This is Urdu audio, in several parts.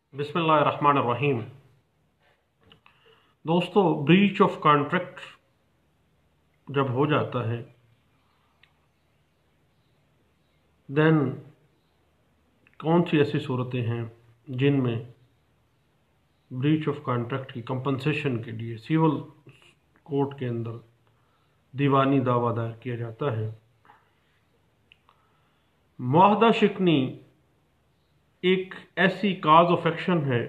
बिस्मिल्लाहिर्रहमानिर्रहीम। दोस्तों, ब्रीच ऑफ कॉन्ट्रैक्ट जब हो जाता है देन कौन सी ऐसी सूरतें हैं जिनमें ब्रीच ऑफ कॉन्ट्रैक्ट की कंपनसेशन के लिए सिविल कोर्ट के अंदर दीवानी दावा दायर किया जाता है। मुआहदा शिकनी एक ऐसी काज ऑफ एक्शन है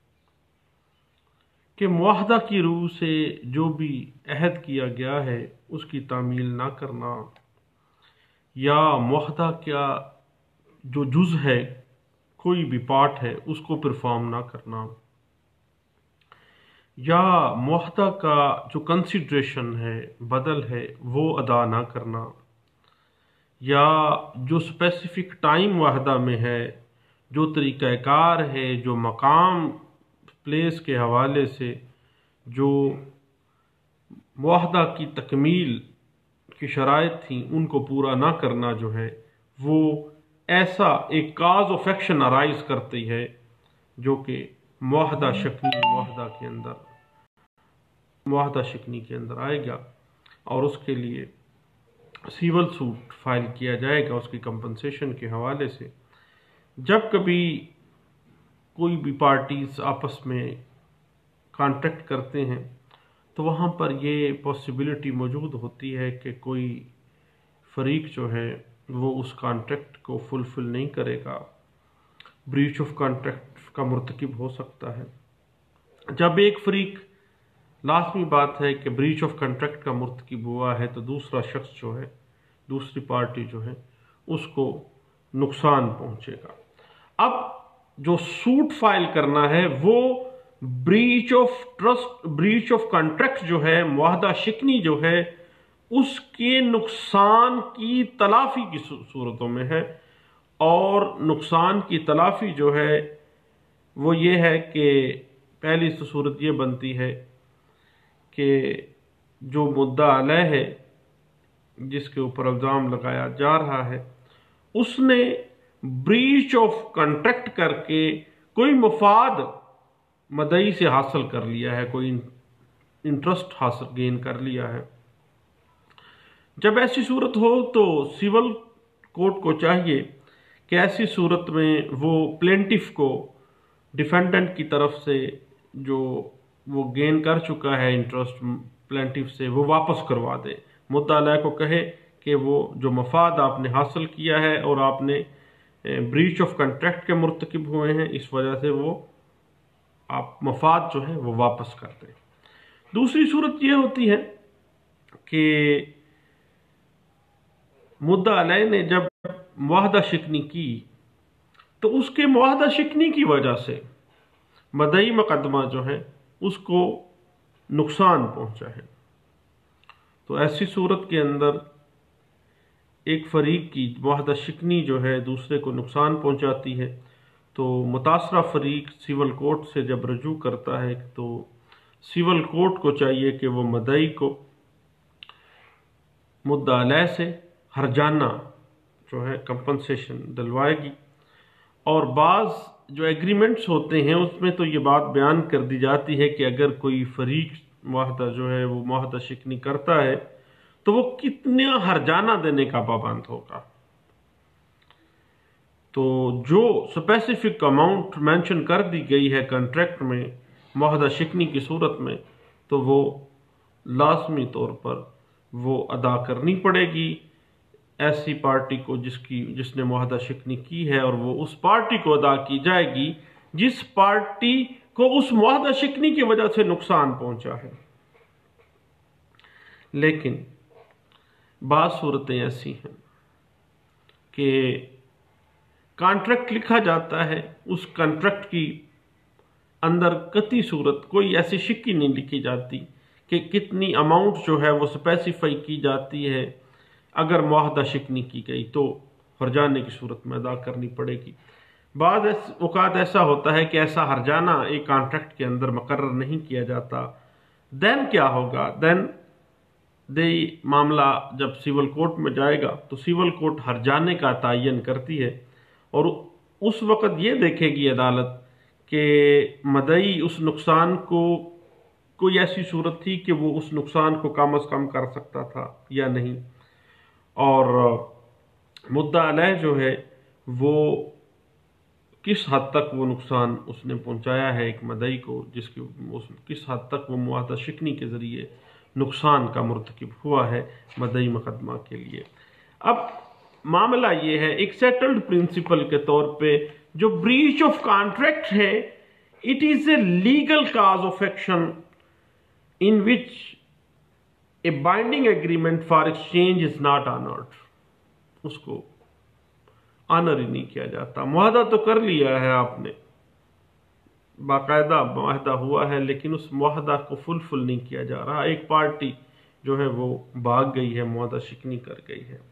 कि मुआहदा की रूह से जो भी अहद किया गया है उसकी तामील ना करना, या मुआहदा का जो जुज़ है, कोई भी पार्ट है, उसको परफॉर्म ना करना, या मुआहदा का जो कंसिडरेशन है, बदल है, वो अदा ना करना, या जो स्पेसिफिक टाइम मुआहदा में है, जो तरीक़ाकार है, जो मकाम प्लेस के हवाले से जो मुआहदा की तकमील की शराइत थी उनको पूरा ना करना, जो है वो ऐसा एक काज ऑफ एक्शन अराइज करती है जो कि मुआहदा शिकनी के अंदर आएगा और उसके लिए सिविल सूट फाइल किया जाएगा उसकी कंपनसेशन के हवाले से। जब कभी कोई भी पार्टीज आपस में कॉन्ट्रैक्ट करते हैं तो वहाँ पर ये पॉसिबिलिटी मौजूद होती है कि कोई फरीक जो है वो उस कॉन्ट्रैक्ट को फुलफिल नहीं करेगा, ब्रीच ऑफ कॉन्ट्रैक्ट का मुर्तकिब हो सकता है। जब एक फरीक, लाजमी बात है कि ब्रीच ऑफ कॉन्ट्रैक्ट का मुर्तकिब हुआ है तो दूसरा शख्स जो है, दूसरी पार्टी जो है, उसको नुकसान पहुँचेगा। अब जो सूट फाइल करना है वो ब्रीच ऑफ कॉन्ट्रैक्ट जो है, मुआहदा शिकनी जो है, उसके नुकसान की तलाफी की सूरतों में है। और नुकसान की तलाफी जो है वो ये है कि पहली तो सूरत ये बनती है कि जो मुद्दा अलैह है, जिसके ऊपर इल्ज़ाम लगाया जा रहा है, उसने ब्रीच ऑफ कॉन्ट्रैक्ट करके कोई मफाद मदई से हासिल कर लिया है, कोई इंटरेस्ट हासिल गेन कर लिया है। जब ऐसी सूरत हो तो सिविल कोर्ट को चाहिए कि ऐसी सूरत में वो प्लेंटिफ को डिफेंडेंट की तरफ से जो वो गेन कर चुका है इंटरेस्ट प्लेंटिफ से, वो वापस करवा दे। मुद्दा अलैह को कहे कि वो जो मफाद आपने हासिल किया है और आपने ब्रीच ऑफ कॉन्ट्रैक्ट के मुर्तकिब हुए हैं, इस वजह से वो आप मफाद जो है वो वापस कर दें। दूसरी सूरत ये होती है कि मुद्दा अलैह ने जब मुआहदा शिकनी की तो उसके मुआहदा शिकनी की वजह से मदई मुकदमा जो है उसको नुकसान पहुंचा है। तो ऐसी सूरत के अंदर एक फरीक की मुआहदा शिकनी जो है दूसरे को नुकसान पहुंचाती है, तो मुतासरा फरीक सिविल कोर्ट से जब रजू करता है तो सिविल कोर्ट को चाहिए कि वो मदई को मुद्दा अलैह से हर्जाना जो है कंपनसेशन दिलवाएगी। और बाज़ जो एग्रीमेंट्स होते हैं उसमें तो ये बात बयान कर दी जाती है कि अगर कोई फरीक मुआहदा जो है वो मुआहदा शिकनी करता है तो वो कितना हर्जाना देने का पाबंद होगा। तो जो स्पेसिफिक अमाउंट मेंशन कर दी गई है कॉन्ट्रैक्ट में मुआहदा शिकनी की सूरत में, तो वो लाजमी तौर पर वो अदा करनी पड़ेगी ऐसी पार्टी को जिसने मुआहदा शिकनी की है, और वो उस पार्टी को अदा की जाएगी जिस पार्टी को उस मुआहदा शिकनी की वजह से नुकसान पहुंचा है। लेकिन बात सूरतें ऐसी हैं कि कॉन्ट्रैक्ट लिखा जाता है, उस कॉन्ट्रैक्ट की अंदर कती सूरत कोई ऐसी शिक्की नहीं लिखी जाती कि कितनी अमाउंट जो है वो स्पेसिफाई की जाती है। अगर मुआहदा शिकनी की गई तो हर्जाने की सूरत में अदा करनी पड़ेगी। बाद औक़ात ऐसा होता है कि ऐसा हर्जाना एक कॉन्ट्रैक्ट के अंदर मुकर्रर नहीं किया जाता। देन क्या होगा? देन मामला जब सिविल कोर्ट में जाएगा तो सिविल कोर्ट हर्जाने का तयन करती है और उस वक़्त ये देखेगी अदालत کہ مدعی اس نقصان کو کوئی ایسی صورت تھی کہ وہ اس نقصان کو کم از کم کر سکتا تھا یا نہیں، اور مدعا علیہ جو ہے وہ کس حد تک وہ نقصان اس نے پہنچایا ہے ایک مدعی کو، جس کی کس حد تک وہ معاہدہ شکنی کے ذریعے نقصان کا مرتکب ہوا ہے مدعی مقدمہ کے لیے۔ اب معاملہ یہ ہے، ایک سیٹلڈ پرنسپل کے طور پہ جو بریچ آف کانٹریکٹ ہے، it is a legal cause of action in which a binding agreement for exchange is not honored۔ اس کو آنر ہی نہیں کیا جاتا۔ معاہدہ تو کر لیا ہے آپ نے، باقاعدہ معاہدہ ہوا ہے، لیکن اس معاہدہ کو فل نہیں کیا جا رہا، ایک پارٹی جو ہے وہ بھاگ گئی ہے، معاہدہ شکنی کر گئی ہے۔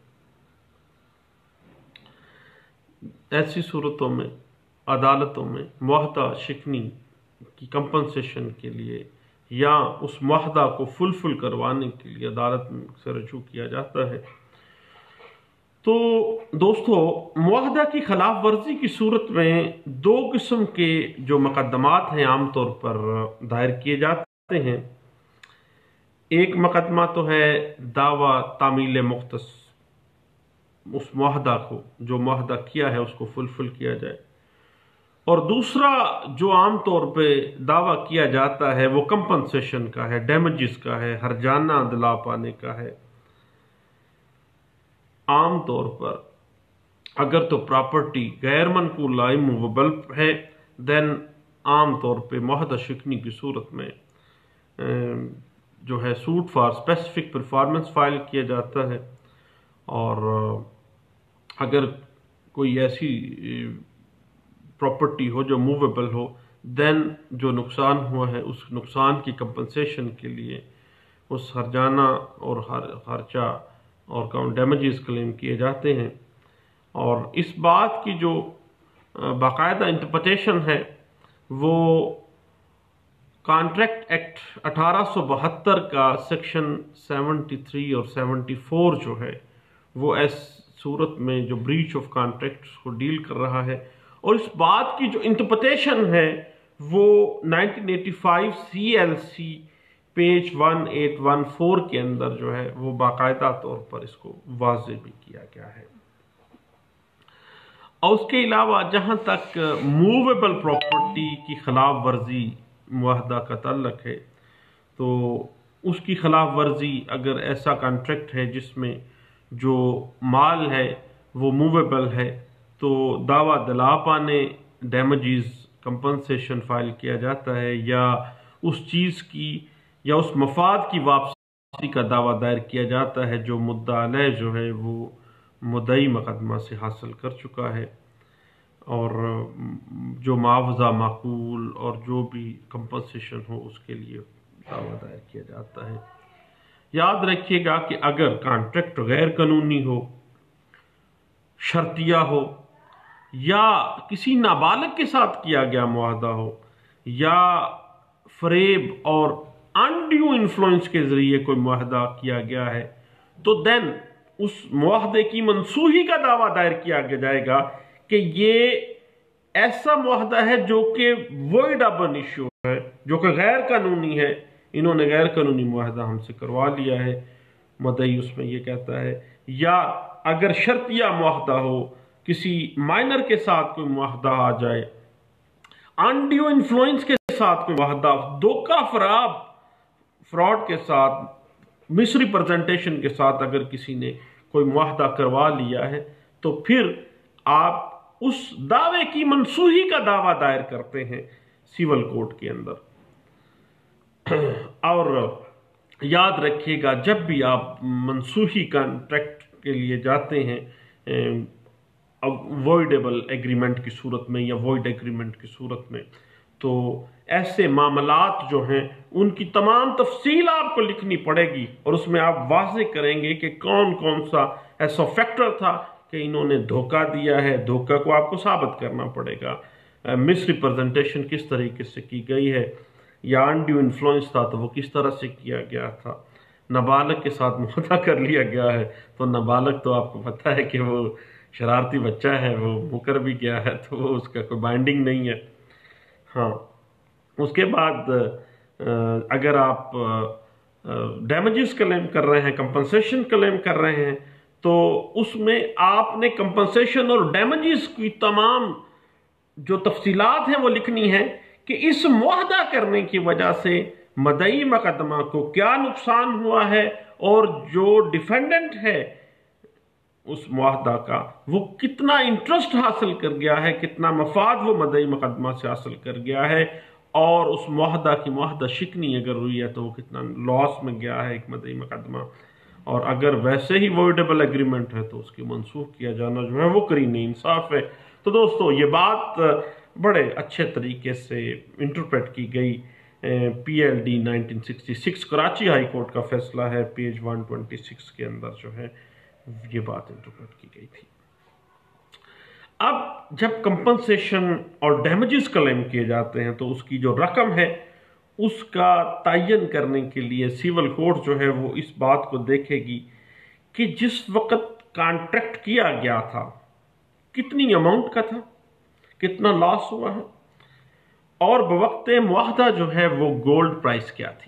ایسی صورتوں میں عدالتوں میں معاہدہ شکنی کی کمپنسیشن کے لیے یا اس معاہدہ کو فل کروانے کے لیے عدالت سے رجوع کیا جاتا ہے۔ تو دوستو، معاہدہ کی خلاف ورزی کی صورت میں دو قسم کے جو مقدمات ہیں عام طور پر دائر کیے جاتے ہیں۔ ایک مقدمہ تو ہے دعویٰ تعمیل مختص، اس معاہدہ کو جو معاہدہ کیا ہے اس کو فل کیا جائے، اور دوسرا جو عام طور پہ دعویٰ کیا جاتا ہے وہ کمپنسیشن کا ہے، ڈیمیجز کا ہے، ہرجانہ دلا پانے کا ہے۔ عام طور پر اگر تو پراپرٹی غیر منقولہ اموویبل ہے، دین عام طور پہ معاہدہ شکنی کی صورت میں جو ہے suit for specific performance file کیا جاتا ہے، اور اگر کوئی ایسی پراپرٹی ہو جو موویبل ہو، دین جو نقصان ہوا ہے اس نقصان کی کمپنسیشن کے لیے اس ہرجانہ اور خرچہ اور ڈیمیجز کلیم کیے جاتے ہیں۔ اور اس بات کی جو باقاعدہ انٹرپریٹیشن ہے وہ کانٹریکٹ ایکٹ 1872 کا سیکشن 73 اور 74 جو ہے وہ اس صورت میں جو بریچ آف کانٹریکٹ کو ڈیل کر رہا ہے، اور اس بات کی جو انٹرپریٹیشن ہے وہ 1985 CLC پیج 1814 کے اندر جو ہے وہ باقاعدہ طور پر اس کو واضح بھی کیا گیا ہے۔ اور اس کے علاوہ جہاں تک موویبل پراپرٹی کی خلاف ورزی معاہدہ کا تعلق ہے، تو اس کی خلاف ورزی اگر ایسا کانٹریکٹ ہے جس میں جو مال ہے وہ موویبل ہے، تو دعویٰ دلا پانے ڈیمیجز کمپنسیشن فائل کیا جاتا ہے، یا اس چیز کی یا اس مفاد کی واپسی کا دعویٰ دائر کیا جاتا ہے جو مدعا علیہ جو ہے وہ مدعی مقدمہ سے حاصل کر چکا ہے، اور جو معاوضہ معقول اور جو بھی کمپنسیشن ہو اس کے لیے دعویٰ دائر کیا جاتا ہے۔ یاد رکھیے گا کہ اگر کانٹریکٹ غیر قانونی ہو، شرطیہ ہو، یا کسی نابالغ کے ساتھ کیا گیا معاہدہ ہو، یا فریب اور انڈیو انفلوئنس کے ذریعے کوئی معاہدہ کیا گیا ہے، تو دین اس معاہدے کی منسوخی کا دعویٰ دائر کیا جائے گا کہ یہ ایسا معاہدہ ہے جو کہ وائڈ اب ایشو ہے، جو کہ غیر قانونی ہے، انہوں نے غیر قانونی معاہدہ ہم سے کروا لیا ہے، مدعی اس میں یہ کہتا ہے۔ یا اگر شرطیہ معاہدہ ہو، کسی مائنر کے ساتھ کوئی معاہدہ آ جائے، انڈیو انفلوئنس کے ساتھ کوئی معاہدہ، دھوکہ فراڈ کے ساتھ، مس ریپرزنٹیشن کے ساتھ اگر کسی نے کوئی معاہدہ کروا لیا ہے، تو پھر آپ اس دعوے کی منسوخی کا دعویٰ دائر کرتے ہیں سیول کورٹ کے اندر۔ اور یاد رکھیے گا جب بھی آپ منسوخی کانٹریکٹ کے لیے جاتے ہیں وائڈیبل ایگریمنٹ کی صورت میں یا وائڈ ایگریمنٹ کی صورت میں، تو ایسے معاملات جو ہیں ان کی تمام تفصیل آپ کو لکھنی پڑے گی، اور اس میں آپ واضح کریں گے کہ کون کون سا ایسا فیکٹر تھا کہ انہوں نے دھوکہ دیا ہے، دھوکہ کو آپ کو ثابت کرنا پڑے گا، مس ریپرزنٹیشن کس طریقے سے کی گئی ہے، یا انڈیو انفلوئنس تھا تو وہ کس طرح سے کیا گیا تھا، نابالغ کے ساتھ معاہدہ کر لیا گیا ہے، تو نابالغ تو آپ کو پتہ ہے کہ وہ شرارتی بچہ ہے، وہ مکر بھی گیا ہے تو وہ اس کا کوئی بائنڈنگ نہیں ہے۔ ہاں، اس کے بعد اگر آپ ڈیمیجز کلیم کر رہے ہیں، کمپنسیشن کلیم کر رہے ہیں، تو اس میں آپ نے کمپنسیشن اور ڈیمیجز کی تمام جو تفصیلات ہیں وہ لکھنی ہے کہ اس معاہدہ کرنے کی وجہ سے مدعی مقدمہ کو کیا نقصان ہوا ہے، اور جو ڈیفینڈنٹ ہے اس معاہدہ کا وہ کتنا انٹرسٹ حاصل کر گیا ہے، کتنا مفاد وہ مدعی مقدمہ سے حاصل کر گیا ہے، اور اس معاہدہ کی معاہدہ شکنی اگر ہوئی ہے تو وہ کتنا لاس میں گیا ہے ایک مدعی مقدمہ، اور اگر ویسے ہی وائڈیبل ایگریمنٹ ہے تو اس کی منسوخ کیا جانا جو ہے وہ قرین انصاف ہے۔ تو دوستو یہ بات بڑے اچھے طریقے سے انٹرپریٹ کی گئی، P L D 1966 Karachi high court کا فیصلہ ہے، پیج 126 کے اندر جو ہے یہ بات انٹرپریٹ کی گئی تھی۔ اب جب کمپنسیشن اور ڈیمیجز کلیم کیے جاتے ہیں تو اس کی جو رقم ہے اس کا تعین کرنے کے لیے سیول کوڈ جو ہے وہ اس بات کو دیکھے گی کہ جس وقت کانٹریکٹ کیا گیا تھا کتنی اماؤنٹ کا تھا، کتنا لاس ہوا ہے، اور بوقت معاہدہ جو ہے وہ گولڈ پرائس کیا تھی،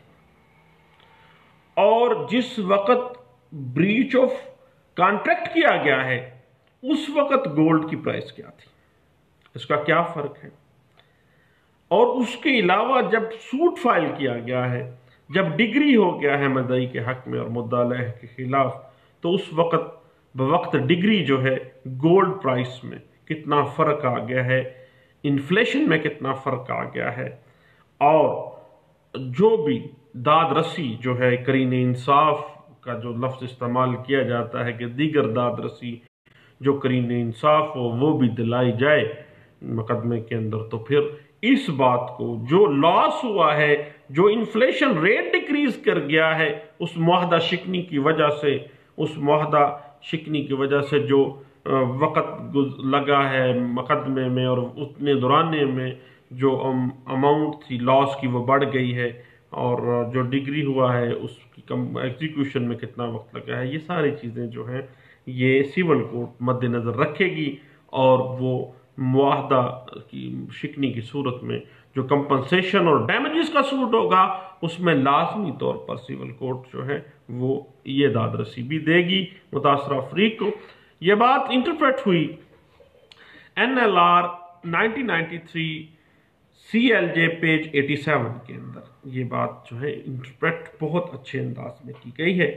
اور جس وقت بریچ آف کانٹریکٹ کیا گیا ہے اس وقت گولڈ کی پرائس کیا تھی، اس کا کیا فرق ہے، اور اس کے علاوہ جب سوٹ فائل کیا گیا ہے، جب ڈگری ہو گیا ہے مدعی کے حق میں اور مدعا علیہ کے خلاف، تو اس وقت بوقت ڈگری جو ہے گولڈ پرائس میں کتنا فرق آ گیا ہے، انفلیشن میں کتنا فرق آ گیا ہے، اور جو بھی داد رسی جو ہے قرین انصاف کا جو لفظ استعمال کیا جاتا ہے کہ دیگر داد رسی جو قرین انصاف ہو وہ بھی دلائی جائے مقدمے کے اندر، تو پھر اس بات کو جو لاس ہوا ہے، جو انفلیشن ریٹ ڈکریز کر گیا ہے اس معاہدہ شکنی کی وجہ سے، اس معاہدہ شکنی کی وجہ سے جو وقت لگا ہے مقدمے میں اور اتنے دورانیے میں جو اماؤنٹ تھی لاس کی وہ بڑھ گئی ہے، اور جو ڈگری ہوا ہے اس کی ایگزیکیوشن میں کتنا وقت لگا ہے، یہ ساری چیزیں جو ہیں یہ سیول کوڈ مد نظر رکھے گی، اور وہ معاہدہ کی شکنی کی صورت میں جو کمپنسیشن اور ڈیمیجز کا سوٹ ہوگا اس میں لازمی طور پر سیول کوڈ جو ہے وہ یہ داد رسی بھی دے گی متاثرہ فریق کو۔ یہ بات انٹرپریٹ ہوئی N L R 1993 C L J page 87 کے اندر، یہ بات جو ہے انٹرپریٹ بہت اچھے انداز میں کی گئی ہے۔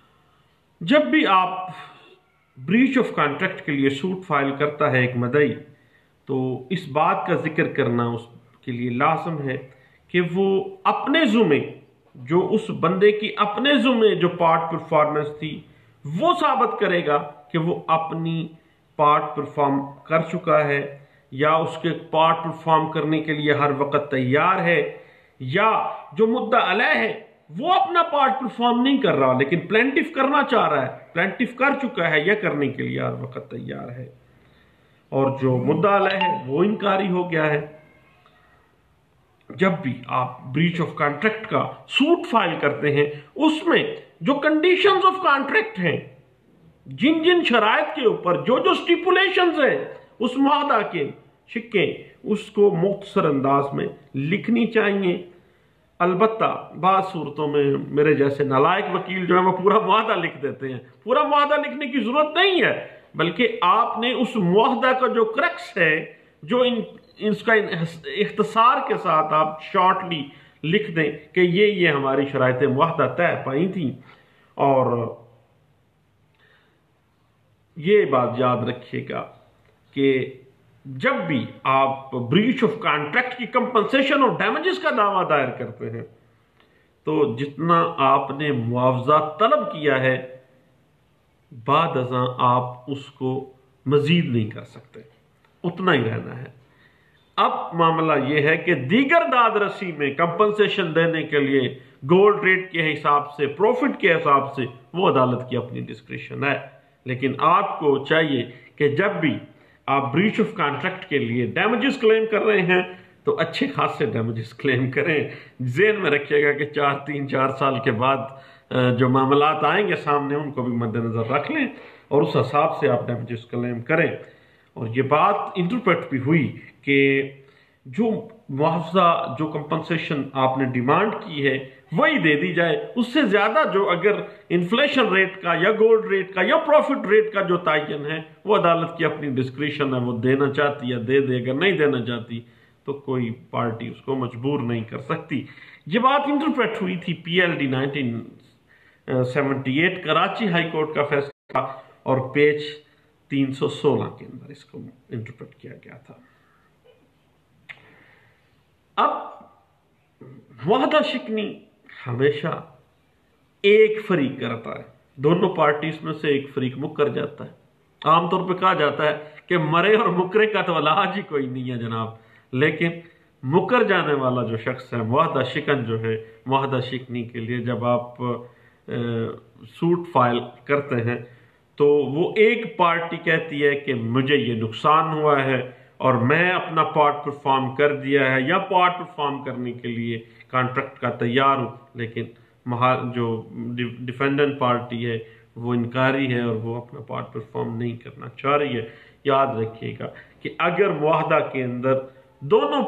جب بھی آپ بریچ آف کانٹریکٹ کے لیے سوٹ فائل کرتا ہے ایک مدعی، تو اس بات کا ذکر کرنا اس کے لیے لازم ہے کہ وہ اپنے ذمے جو اس بندے کی اپنے ذمے جو پارٹ پرفارمنس تھی وہ ثابت کرے گا کہ وہ اپنی پارٹ پرفارم کر چکا ہے، یا اس کے پارٹ پرفارم کرنے کے لیے ہر وقت تیار ہے، یا جو مدعا علیہ ہے وہ اپنا پارٹ پرفارم نہیں کر رہا لیکن پلینٹف کرنا چاہ رہا ہے، پلینٹف کر چکا ہے یا کرنے کے لیے ہر وقت تیار ہے، اور جو مدعا علیہ ہے وہ انکاری ہو گیا ہے۔ جب بھی آپ بریچ آف کانٹریکٹ کا سوٹ فائل کرتے ہیں اس میں جو کنڈیشنز آف کانٹریکٹ ہیں، جن جن شرائط کے اوپر جو جو سٹیپولیشنز ہیں اس معاہدہ کے شکیں، اس کو مختصر انداز میں لکھنی چاہیے۔ البتہ بعض صورتوں میں میرے جیسے نالائق وکیل جو ہیں وہ پورا معاہدہ لکھ دیتے ہیں، پورا معاہدہ لکھنے کی ضرورت نہیں ہے، بلکہ آپ نے اس معاہدہ کا جو کرکس ہے، جو اس کا اختصار کے ساتھ آپ شارٹلی لکھ دیں کہ یہ ہماری شرائط معاہدہ طے پائی تھیں، اور یہ بات یاد رکھیے گا کہ جب بھی آپ بریچ آف کانٹریکٹ کی کمپنسیشن اور ڈیمیجز کا دعویٰ دائر کرتے ہیں تو جتنا آپ نے معاوضہ طلب کیا ہے بعد ازاں آپ اس کو مزید نہیں کر سکتے، اتنا ہی رہنا ہے۔ اب معاملہ یہ ہے کہ دیگر داد رسی میں کمپنسیشن دینے کے لیے گولڈ ریٹ کے حساب سے، پروفٹ کے حساب سے، وہ عدالت کی اپنی ڈسکریشن ہے، لیکن آپ کو چاہیے کہ جب بھی آپ بریچ آف کانٹریکٹ کے لیے ڈیمیجز کلیم کر رہے ہیں تو اچھے خاصے ڈیمیجز کلیم کریں۔ ذہن میں رکھیے گا کہ 4 سال کے بعد جو معاملات آئیں گے سامنے ان کو بھی مد نظر رکھ لیں اور اس حساب سے آپ ڈیمیجز کلیم کریں۔ اور یہ بات انٹرپریٹ بھی ہوئی کہ جو معاوضہ جو کمپنسیشن آپ نے ڈیمانڈ کی ہے وہی دے دی جائے. اس سے زیادہ جو اگر انفلیشن ریٹ کا یا گولڈ ریٹ کا یا پروفٹ ریٹ کا جو تعین ہے وہ عدالت کی اپنی ڈسکریشن ہے, وہ دینا چاہتی ہے دے دے, اگر نہیں دینا چاہتی تو کوئی پارٹی اس کو مجبور نہیں کر سکتی. یہ بات انٹرپریٹ ہوئی تھی PLD 1978 کراچی ہائی کورٹ کا فیصلہ, اور پیج 316 کے اندر اس کو انٹرپریٹ کیا گیا تھا. اب معاہدہ شکنی ہمیشہ ایک فریق کرتا ہے, دونوں پارٹیز میں سے ایک فریق مکر جاتا ہے. عام طور پہ کہا جاتا ہے کہ مرے اور مکرے کا تو علاج ہی کوئی نہیں ہے جناب, لیکن مکر جانے والا جو شخص ہے, معاہدہ شکن جو ہے, معاہدہ شکنی کے لیے جب آپ سوٹ فائل کرتے ہیں تو وہ ایک پارٹی کہتی ہے کہ مجھے یہ نقصان ہوا ہے اور میں اپنا پارٹ پرفارم کر دیا ہے یا پارٹ پرفارم کرنے کے لیے کانٹریکٹ کا تیار ہوں, لیکن جو ڈیفینڈنٹ پارٹی ہے وہ انکاری ہے اور وہ اپنا پارٹ پرفارم نہیں کرنا چاہ رہی ہے. یاد رکھیے گا کہ اگر معاہدہ کے اندر دونوں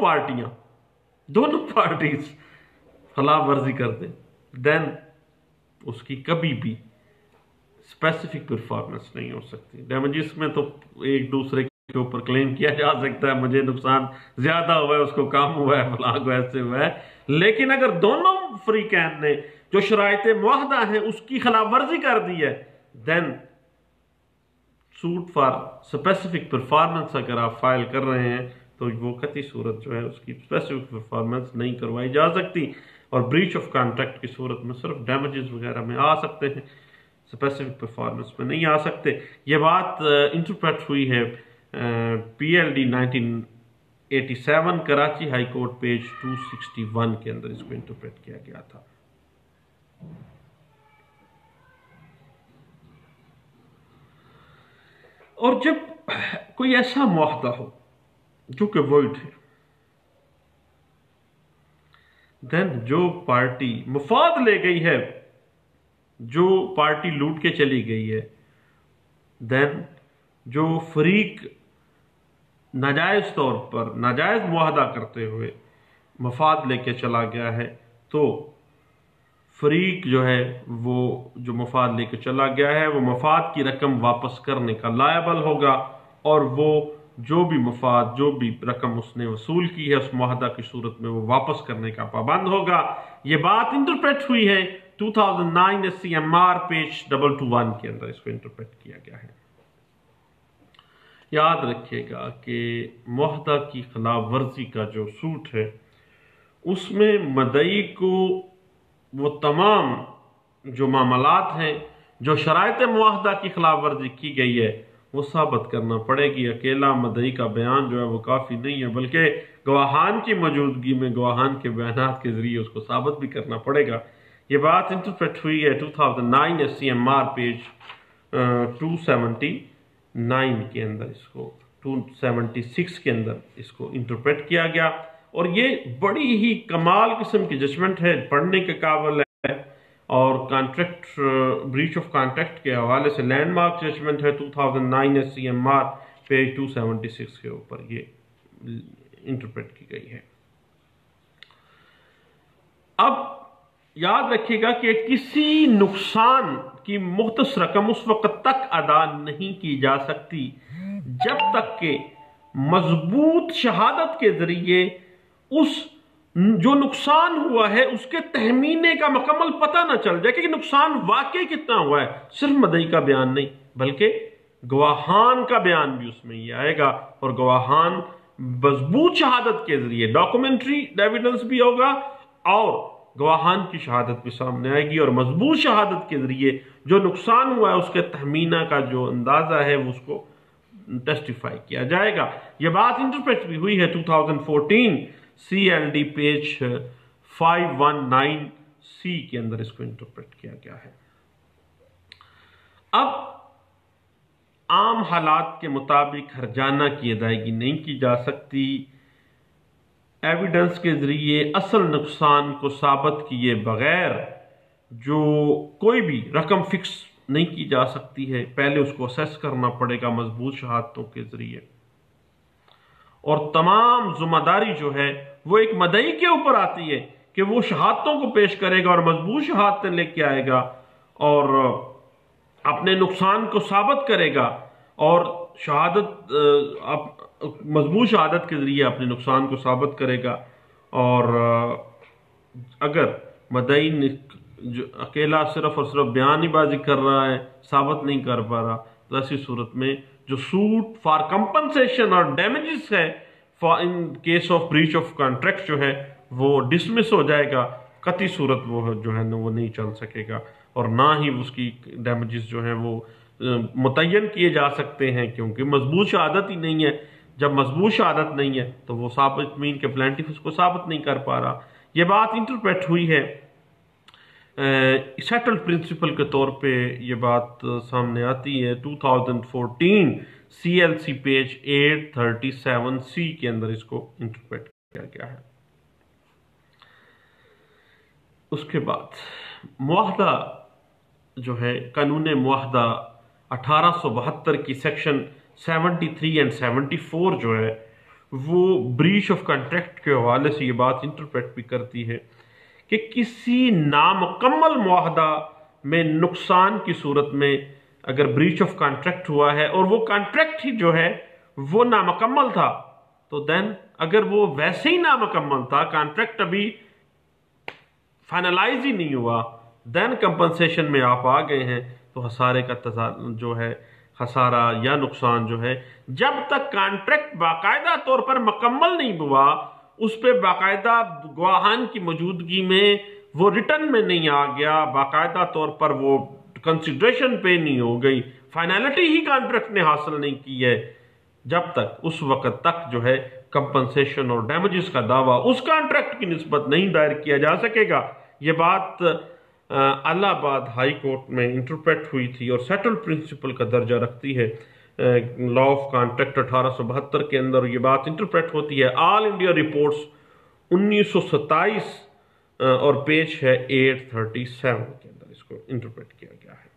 پارٹیز خلاف ورزی کر دیں دین اس کی کبھی بھی اسپیسیفک پرفارمنس نہیں ہو سکتی. ڈیمیجز میں تو ایک دوسرے کے اوپر کلیم کیا جا سکتا ہے مجھے نقصان زیادہ ہوا ہے, اس کو کم ہوا ہے, فلاں کو ایسے ہوا ہے, لیکن اگر دونوں فریقین نے جو شرائط معاہدہ ہیں اس کی خلاف ورزی کر دی ہے then suit for specific performance اگر آپ فائل کر رہے ہیں تو وہ قطعی صورت جو ہے اس کی اسپیسیفک پرفارمنس نہیں کروائی جا سکتی, اور بریچ آف کانٹریکٹ کی صورت میں صرف ڈیمیجز وغیرہ میں آ سکتے ہیں, اسپیسیفک پرفارمنس میں نہیں آ سکتے. یہ بات انٹرپریٹ ہوئی ہے PLD 1987 Karachi high court page 261 کے اندر اس کو انٹرپریٹ کیا گیا تھا. اور جب کوئی ایسا معاہدہ ہو جو کہ وائڈ ہے, دین جو پارٹی مفاد لے گئی ہے, جو پارٹی لوٹ کے چلی گئی ہے, دین جو فریق ناجائز طور پر ناجائز معاہدہ کرتے ہوئے مفاد لے کے چلا گیا ہے, تو فریق جو ہے وہ جو مفاد لے کے چلا گیا ہے وہ مفاد کی رقم واپس کرنے کا لائبل ہوگا, اور وہ جو بھی مفاد جو بھی رقم اس نے وصول کی ہے اس معاہدہ کی صورت میں وہ واپس کرنے کا پابند ہوگا. یہ بات انٹرپریٹ ہوئی ہے 2009 SCMR پیج 221 کے اندر اس کو انٹرپریٹ کیا گیا ہے. یاد رکھیے گا کہ معاہدہ کی خلاف ورزی کا جو سوٹ ہے اس میں مدعی کو وہ تمام جو معاملات ہیں جو شرائط معاہدہ کی خلاف ورزی کی گئی ہے وہ ثابت کرنا پڑے گی. اکیلا مدعی کا بیان جو ہے وہ کافی نہیں ہے, بلکہ گواہان کی موجودگی میں گواہان کے بیانات کے ذریعے اس کو ثابت بھی کرنا پڑے گا. یہ بات انٹرپریٹ ہوئی ہے 2009 SCMR پیج 279 کے اندر, اس کو 276 کے اندر اس کو انٹرپریٹ کیا گیا, اور یہ بڑی ہی کمال قسم کی ججمنٹ ہے, پڑھنے کے قابل ہے, اور کانٹریکٹ بریچ آف کانٹریکٹ کے حوالے سے لینڈ مارک ججمنٹ ہے 2009 SCMR پیج 276 کے اوپر یہ انٹرپریٹ کی گئی ہے. اب یاد رکھیے گا کہ کسی نقصان کی مختص رقم اس وقت تک ادا نہیں کی جا سکتی جب تک کہ مضبوط شہادت کے ذریعے اس جو نقصان ہوا ہے اس کے تخمینے کا مکمل پتہ نہ چل جائے کہ نقصان واقعی کتنا ہوا ہے. صرف مدعی کا بیان نہیں بلکہ گواہان کا بیان بھی اس میں ہی آئے گا, اور گواہان مضبوط شہادت کے ذریعے ڈاکومنٹری ایویڈنس بھی ہوگا اور گواہان کی شہادت بھی سامنے آئے گی, اور مضبوط شہادت کے ذریعے جو نقصان ہوا ہے اس کے تخمینہ کا جو اندازہ ہے اس کو ٹیسٹیفائی کیا جائے گا. یہ بات انٹرپریٹ بھی ہوئی ہے 2014 CLD پیج 519C کے اندر اس کو انٹرپریٹ کیا گیا ہے. اب عام حالات کے مطابق ہرجانہ کی ادائیگی نہیں کی جا سکتی, ایویڈنس کے ذریعے اصل نقصان کو ثابت کیے بغیر جو کوئی بھی رقم فکس نہیں کی جا سکتی ہے, پہلے اس کو اسیس کرنا پڑے گا مضبوط شہادتوں کے ذریعے, اور تمام ذمہ داری جو ہے وہ ایک مدعی کے اوپر آتی ہے کہ وہ شہادتوں کو پیش کرے گا اور مضبوط شہادتیں لے کے آئے گا اور اپنے نقصان کو ثابت کرے گا اور شہادت مضبوط شہادت کے ذریعے اپنے نقصان کو ثابت کرے گا. اور اگر مدعی جو اکیلا صرف اور صرف بیان ہی بازی کر رہا ہے، ثابت نہیں کر پا رہا، تو ایسی صورت میں جو سوٹ فار کمپنسیشن اور ڈیمیجز ہے in case of breach of contract جو ہے وہ ڈسمس ہو جائے گا. قطعی صورت وہ جو ہے نا وہ نہیں چل سکے گا اور نہ ہی اس کی ڈیمیجز جو ہیں وہ متعین کیے جا سکتے ہیں، کیونکہ مضبوط شہادت ہی نہیں ہے. جب مضبوط شہادت نہیں ہے تو وہ ثابت مین کے پلانٹف اس کو ثابت نہیں کر پا رہا. یہ بات انٹرپریٹ ہوئی ہے سیٹلڈ پرنسپل کے طور پہ. یہ بات سامنے آتی ہے 2014 CLC پیج 837C کے اندر اس کو انٹرپریٹ کیا گیا ہے. اس کے بعد معاہدہ جو ہے قانون معاہدہ 1872 کی سیکشن 73 اینڈ 74 جو ہے وہ بریچ آف کانٹریکٹ کے حوالے سے یہ بات انٹرپریٹ بھی کرتی ہے کہ کسی نامکمل معاہدہ میں نقصان کی صورت میں اگر بریچ آف کانٹریکٹ ہوا ہے اور وہ کانٹریکٹ ہی جو ہے وہ نامکمل تھا، تو دین اگر وہ ویسے ہی نامکمل تھا، کانٹریکٹ ابھی فائنلائز ہی نہیں ہوا، دین کمپنسیشن میں آپ آ گئے ہیں، تو خسارے کا جو ہے خسارہ یا نقصان جو ہے جب تک کانٹریکٹ باقاعدہ طور پر مکمل نہیں ہوا، اس پہ باقاعدہ گواہان کی موجودگی میں وہ ریٹرن میں نہیں آ گیا، باقاعدہ طور پر وہ کنسیڈریشن پہ نہیں ہو گئی، فائنلٹی ہی کانٹریکٹ نے حاصل نہیں کی ہے، جب تک اس وقت تک جو ہے کمپنسیشن اور ڈیمیجز کا دعویٰ اس کانٹریکٹ کی نسبت نہیں دائر کیا جا سکے گا. یہ بات الہ آباد ہائی کورٹ میں انٹرپریٹ ہوئی تھی اور سیٹل پرنسپل کا درجہ رکھتی ہے. لا آف کانٹریکٹ 1872 کے اندر یہ بات انٹرپریٹ ہوتی ہے. آل انڈیا رپورٹس 1927 اور پیج ہے 837 کے اندر اس کو انٹرپریٹ کیا گیا ہے.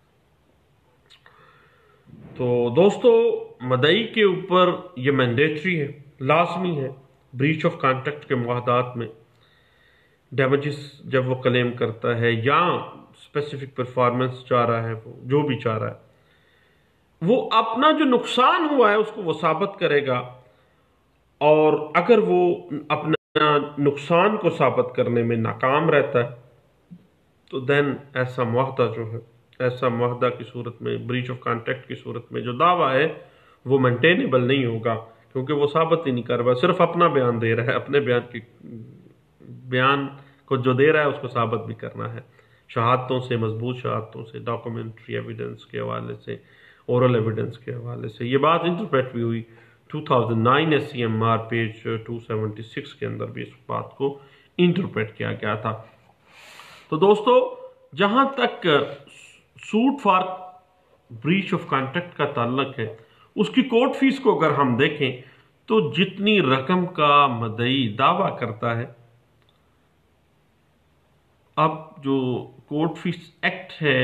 تو دوستو مدعی کے اوپر یہ مینڈیٹری ہے، لازمی ہے بریچ آف کانٹریکٹ کے معاہدات میں ڈیمیجز جب وہ کلیم کرتا ہے یا اسپیسیفک پرفارمنس چاہ رہا ہے، وہ جو بھی چاہ رہا ہے، وہ اپنا جو نقصان ہوا ہے اس کو وہ ثابت کرے گا. اور اگر وہ اپنا نقصان کو ثابت کرنے میں ناکام رہتا ہے تو دین ایسا معاہدہ جو ہے، ایسا معاہدہ کی صورت میں بریچ آف کانٹریکٹ کی صورت میں جو دعویٰ ہے وہ مینٹینیبل نہیں ہوگا، کیونکہ وہ ثابت ہی نہیں کر رہا، صرف اپنا بیان دے رہا ہے، اپنے بیان کو جو دے رہا ہے اس کو ثابت بھی کرنا ہے شہادتوں سے، مضبوط شہادتوں سے، ڈاکومنٹری ایویڈنس کے حوالے سے، اورل ایویڈنس کے حوالے سے. یہ بات انٹرپریٹ بھی ہوئی 2009 SCMR پیج 276 کے اندر بھی اس بات کو انٹرپریٹ کیا گیا تھا. تو دوستو جہاں تک suit for breach of contract کا تعلق ہے، اس کی کورٹ فیس کو اگر ہم دیکھیں تو جتنی رقم کا مدعی دعویٰ کرتا ہے، اب جو کورٹ فیس ایکٹ ہے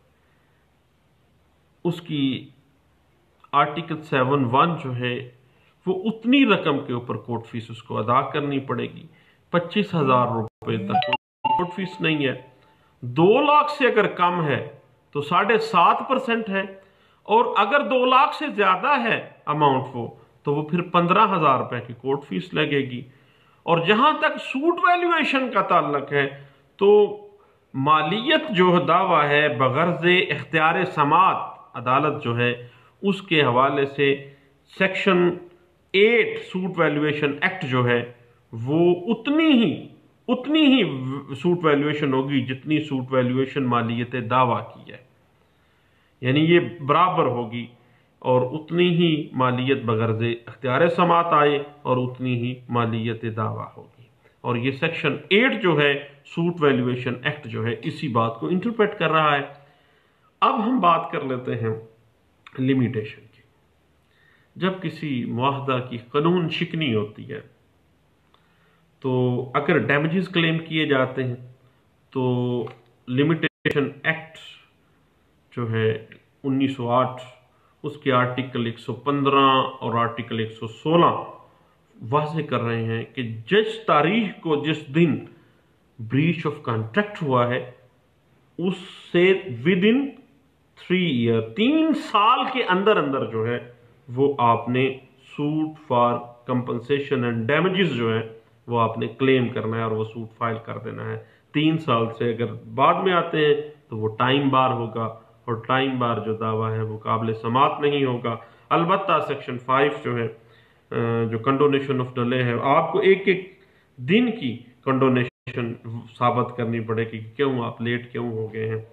اس کی آرٹیکل 7(1) جو ہے وہ اتنی رقم کے اوپر کورٹ فیس اس کو ادا کرنی پڑے گی. 25,000 روپے تک کورٹ فیس نہیں ہے. 2 لاکھ سے اگر کم ہے تو 7.5% ہے، اور اگر 2 لاکھ سے زیادہ ہے اماؤنٹ تو وہ پھر 15,000 روپے کی کورٹ فیس لگے گی. اور جہاں تک سوٹ ویلیویشن کا تعلق ہے تو مالیت جو دعویٰ ہے بغرض اختیار سماعت عدالت جو ہے اس کے حوالے سے سیکشن 8 سوٹ ویلیویشن ایکٹ جو ہے وہ اتنی ہی سوٹ ویلیویشن ہوگی جتنی سوٹ ویلیویشن مالیت دعویٰ کی ہے، یعنی یہ برابر ہوگی اور اتنی ہی مالیت بغرض اختیار سماعت آئے اور اتنی ہی مالیت دعویٰ ہوگی. اور یہ سیکشن 8 جو ہے سوٹ ویلیویشن ایکٹ جو ہے اسی بات کو انٹرپریٹ کر رہا ہے. اب ہم بات کر لیتے ہیں لیمیٹیشن کی. جب کسی معاہدہ کی قانون شکنی ہوتی ہے تو اگر ڈیمیجز کلیم کیے جاتے ہیں تو لیمیٹیشن ایکٹ جو ہے 1908 اس کے آرٹیکل 115 اور آرٹیکل 116 वाज़ेह कर रहे हैं कि जिस तारीख को जिस दिन ब्रीच ऑफ कॉन्ट्रैक्ट हुआ है उससे विद इन 3 ईयर 3 साल के अंदर अंदर जो है वो आपने suit for compensation and damages जो है वो आपने क्लेम करना है और वो सूट फाइल कर देना है। 3 साल से अगर बाद में आते हैं तो वो टाइम बार होगा और टाइम बार जो दावा है वो काबिल समात नहीं होगा। अलबत्ता सेक्शन 5 जो है जो कंडोनेशन ऑफ डिले है, आपको एक एक दिन की कंडोनेशन साबित करनी पड़ेगी कि क्यों आप लेट क्यों हो गए हैं।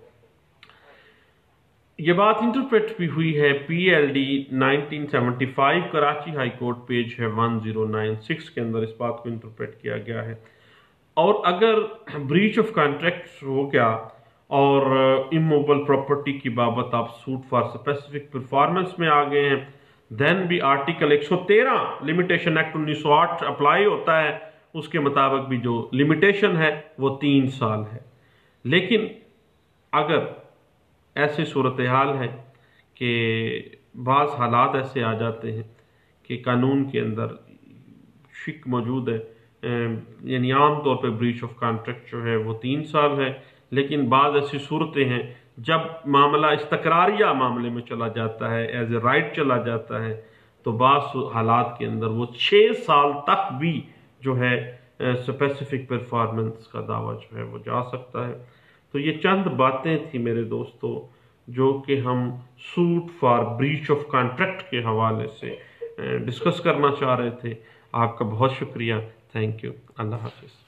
ये बात इंटरप्रेट भी हुई है PLD 1975 Karachi high court page है 1096 के अंदर इस बात को इंटरप्रेट किया गया है। और अगर ब्रीच ऑफ कॉन्ट्रैक्ट हो गया और इमूवेबल प्रॉपर्टी की बाबत आप सूट फॉर स्पेसिफिक परफॉर्मेंस में आ गए हैं, देन भी आर्टिकल 113 लिमिटेशन एक्ट 1908 अप्लाई होता है। उसके मुताबिक भी जो लिमिटेशन है वो 3 साल है। लेकिन अगर ऐसी सूरत हाल है कि बाज़ हालात ऐसे आ जाते हैं कि कानून के अंदर शिक मौजूद है, यानी आम तौर पे ब्रीच ऑफ कॉन्ट्रैक्ट जो है वो 3 साल है, लेकिन बाज़ ऐसी सूरतें हैं जब मामला इस्तकरारिया मामले में चला जाता है, एज ए राइट चला जाता है, तो बाज़ हालात के अंदर वो 6 साल तक भी जो है स्पेसिफिक परफॉर्मेंस का दावा जो है वो जा सकता है। तो ये चंद बातें थी मेरे दोस्तों जो कि हम suit for breach of contract के हवाले से डिस्कस करना चाह रहे थे। आपका बहुत शुक्रिया, थैंक यू, अल्लाह हाफिज़।